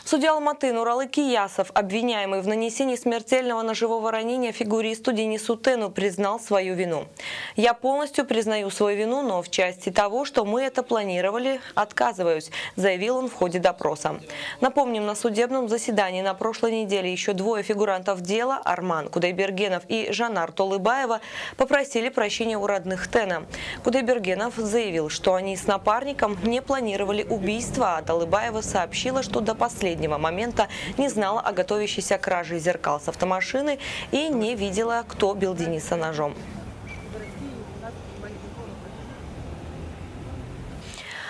Судья Алматы Нуралы Киясов, обвиняемый в нанесении смертельного ножевого ранения фигуристу Денису Тену, признал свою вину. «Я полностью признаю свою вину, но в части того, что мы это планировали, отказываюсь», заявил он в ходе допроса. Напомним, на судебном заседании на прошлой неделе еще двое фигурантов дела, Арман Кудайбергенов и Жанар Толыбаева, попросили прощения у родных Тена. Кудайбергенов заявил, что они с напарником не планировали убийство, а Толыбаева сообщила, что до последнего момента не знала о готовящейся краже зеркал с автомашины и не видела, кто бил Дениса ножом.